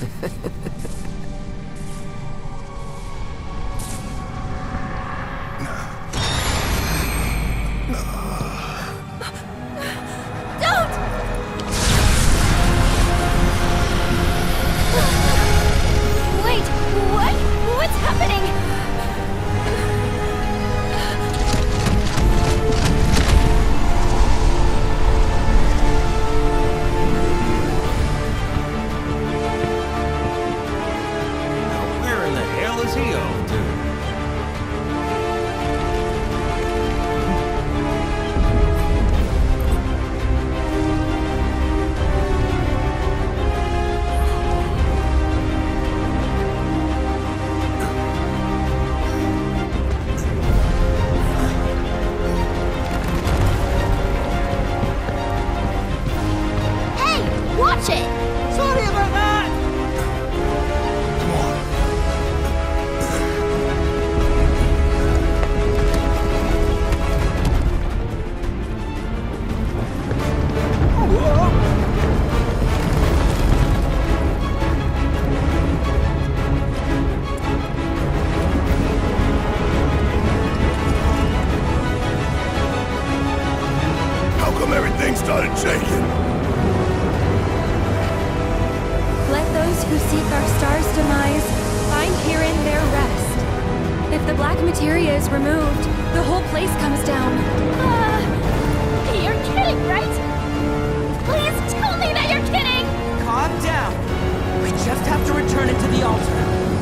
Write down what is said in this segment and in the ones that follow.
Materia is removed, the whole place comes down. You're kidding, right? Please tell me that you're kidding! Calm down. We just have to return it to the altar.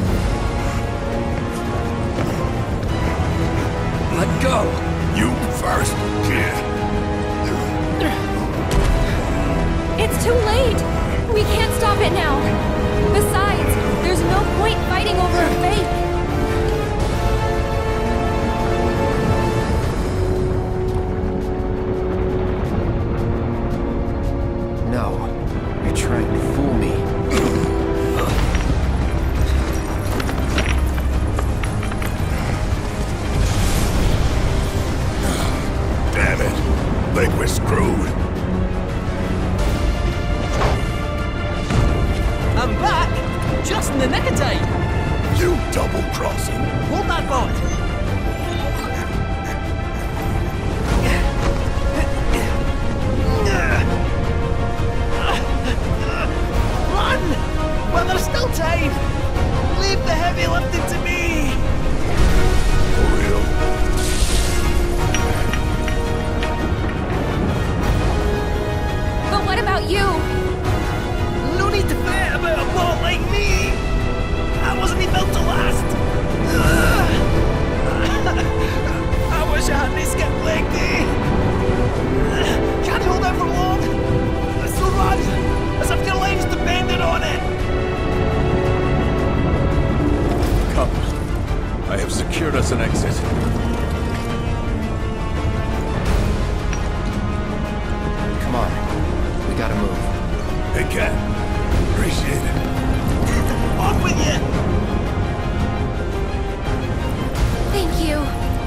Let go! You first, kid. It's too late! We can't stop it now. Besides, there's no point fighting over a fake. Trying to fool me. Damn it. Think we're screwed. I'm back! Just in the nick of time! You double-crossing. Hold that thought. Well, there's still time! Leave the heavy lifting to me! For real? But what about you? No need to fret about a ball like me! I wasn't even built to last! I wish I hadn't skipped leg day! Can't hold out for long! It's so run! As if your lives depended on it! Come. I have secured us an exit. Come on. We gotta move. Hey, Cat. Appreciate it. Off with you! Thank you.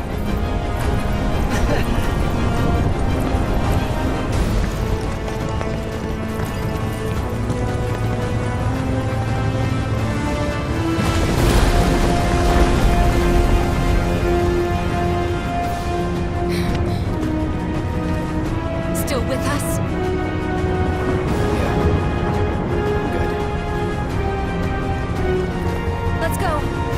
Still with us? Yeah. Good. Let's go.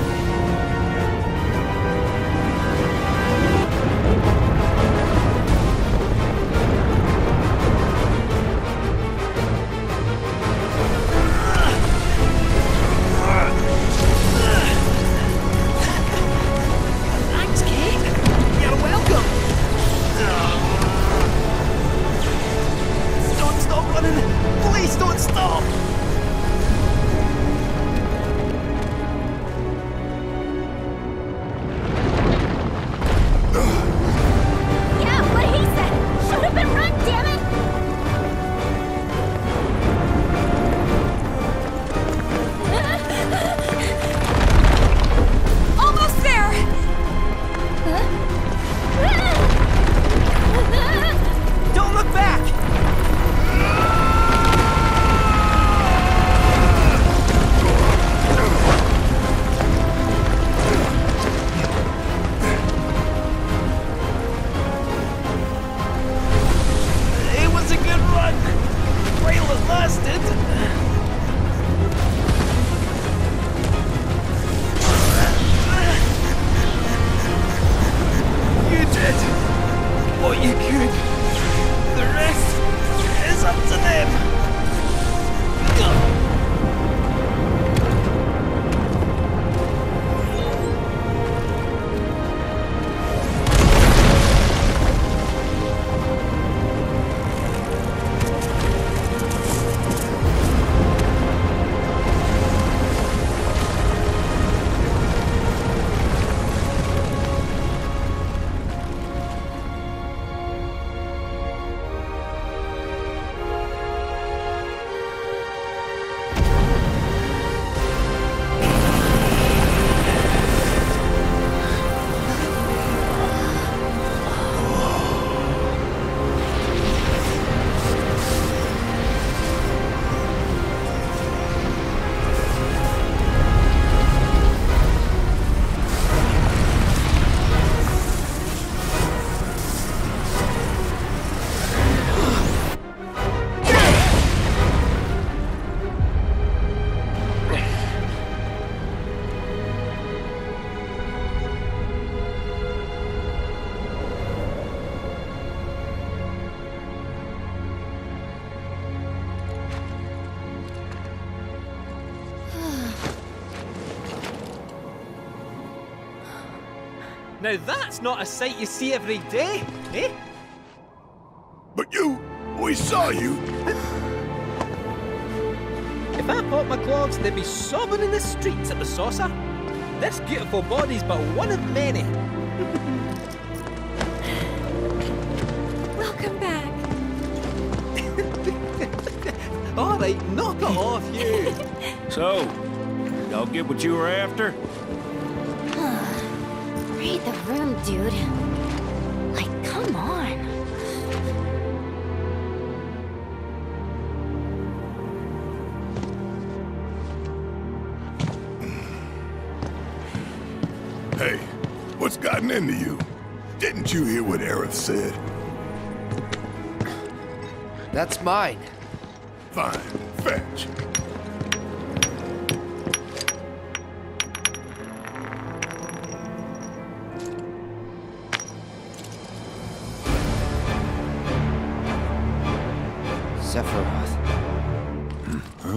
Thanks, Kate! You're welcome! Don't stop running! Please don't stop! Yeah, what he said! Should have been run, damn it! Almost there! Don't look back! run! While it lasted. You did what you could. The rest is up to them. Now that's not a sight you see every day, eh? But we saw you. If I popped my clogs, they'd be sobbing in the streets at the saucer. This beautiful body's but one of many. Welcome back. All right, knock it off, you. So, y'all get what you were after? Read the room, dude. Like, come on. Hey, what's gotten into you? Didn't you hear what Aerith said? That's mine. Fine, fetch. Sephiroth. Huh?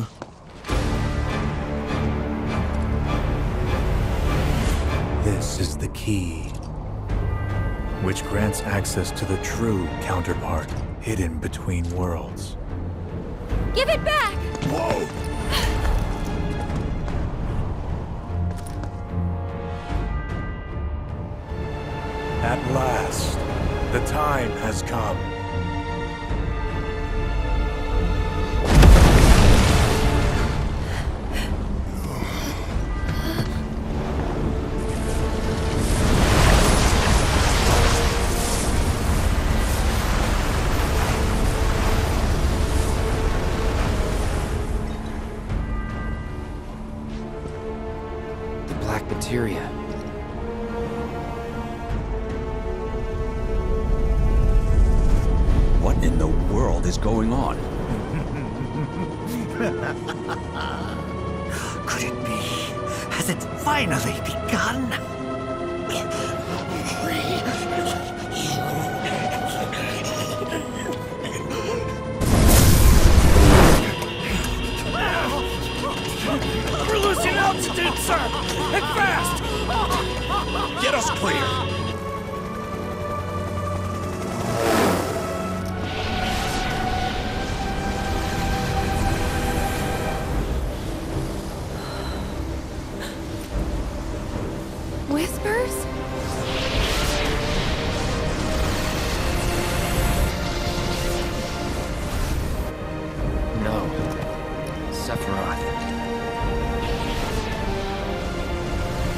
This is the key, which grants access to the true counterpart hidden between worlds. Give it back! Whoa! At last, the time has come. Materia. What in the world is going on? Could it be? Has it finally begun? We're losing altitude, sir! And fast! Get us clear! Whispers? No. Sephiroth.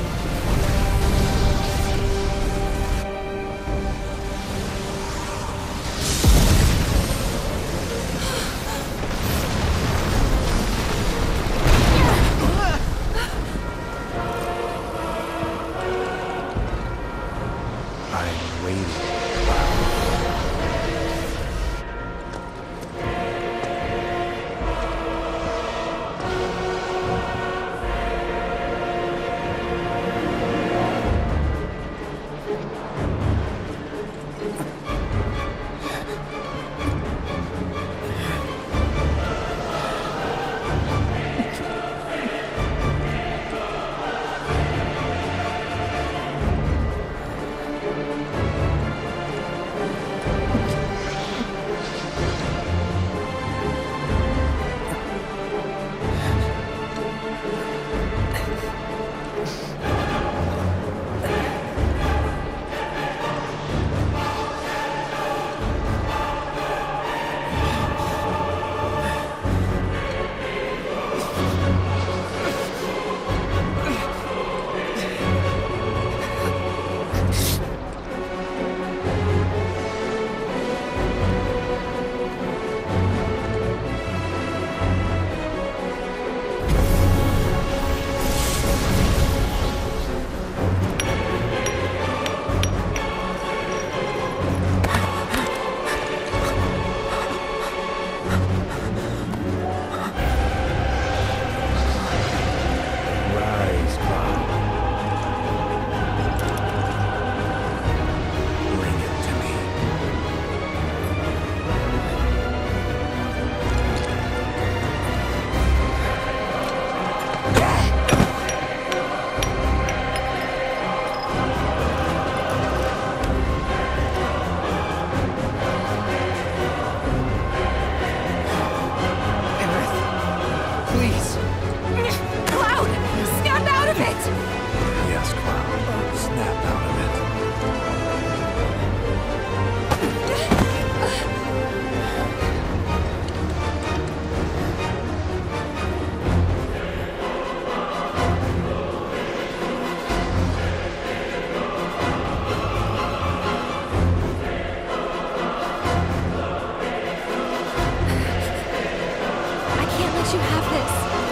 let you have this.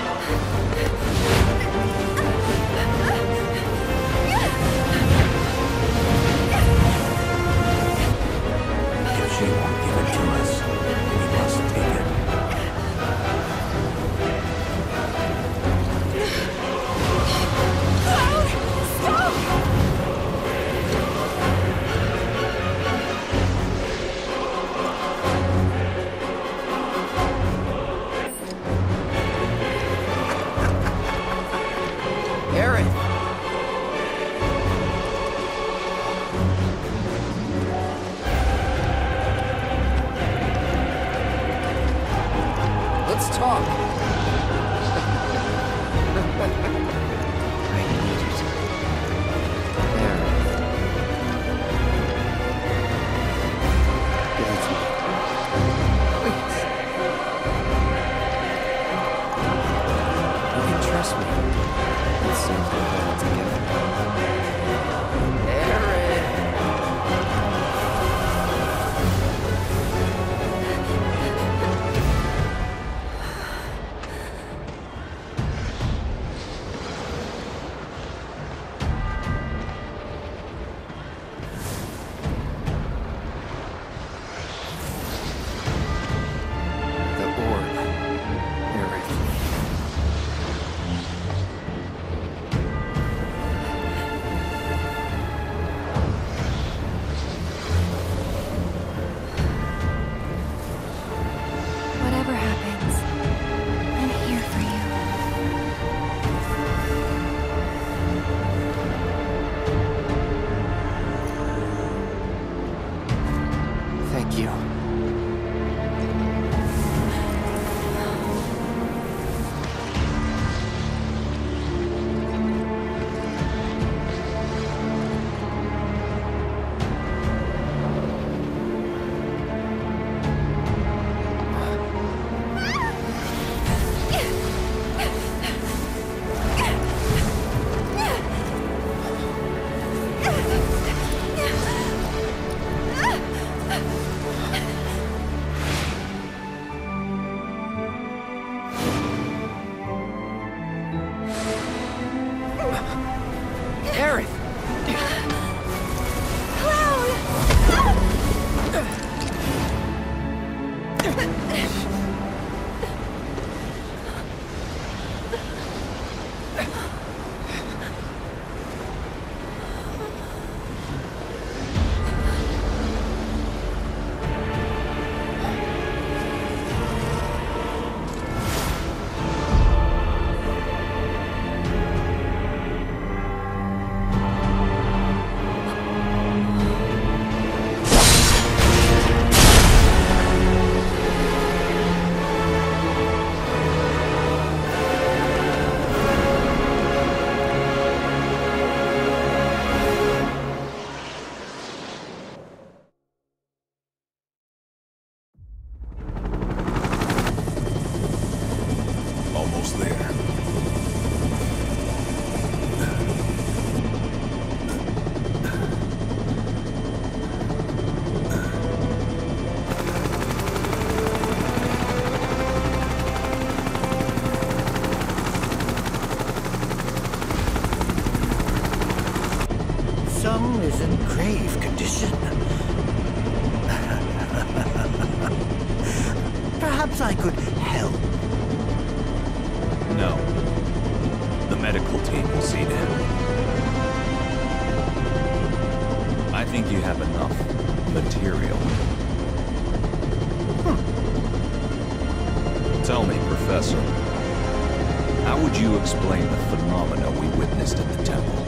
If she won't give it to us, we must take it. Cloud, stop! Aaron! Let's talk. I need it. Aaron. Give it to me. Please. You can trust me. Let's see if we're better together. Aaron! The orb. Aaron. Whatever happens, I'm here for you. Thank you. Aaron! Almost there. Some is in grave condition. Perhaps I could help. No. The medical team will see to him. I think you have enough material. Tell me, Professor, how would you explain the phenomena we witnessed in the temple?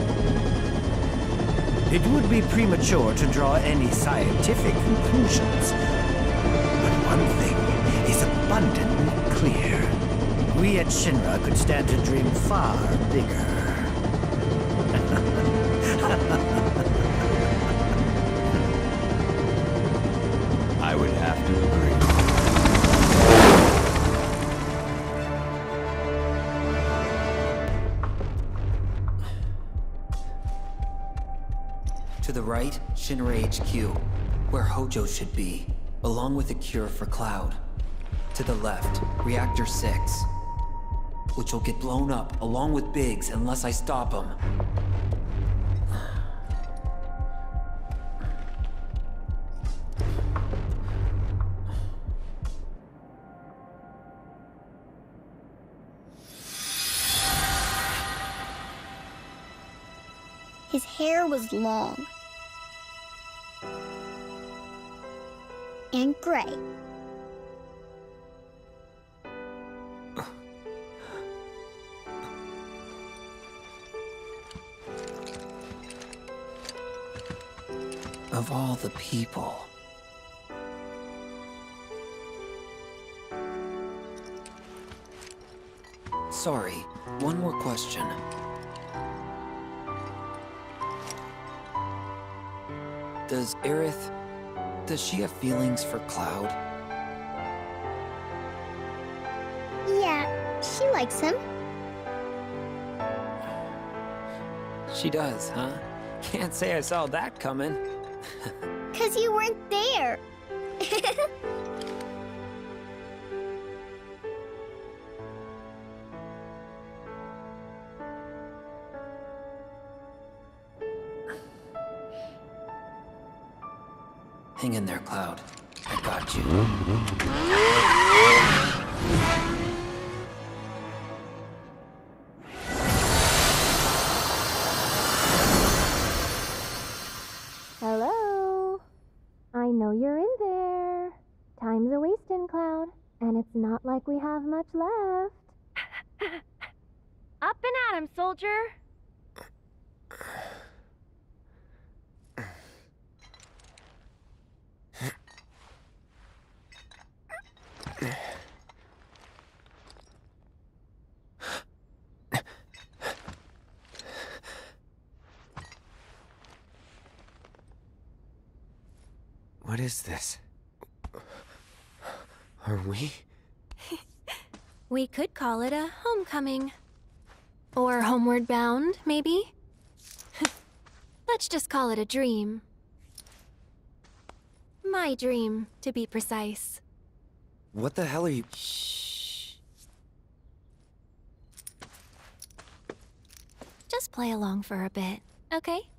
It would be premature to draw any scientific conclusions. But one thing is abundantly clear. We at Shinra could stand to dream far bigger. I would have to agree. To the right, Shinra HQ, where Hojo should be, along with a cure for Cloud. To the left, Reactor 6, which will get blown up along with Biggs unless I stop him. His hair was long and gray. Of all the people. Sorry, one more question. Does Aerith... does she have feelings for Cloud? Yeah, she likes him. She does, huh? Can't say I saw that coming. 'Cause you weren't there. Hang in there, Cloud. I got you. Hello? I know you're in there. Time's a wasting, Cloud, and it's not like we have much left. Up and at 'em, soldier! What is this? Are we? We could call it a homecoming. Or homeward bound, maybe? Let's just call it a dream. My dream, to be precise. What the hell are you... Shh. Just play along for a bit, okay?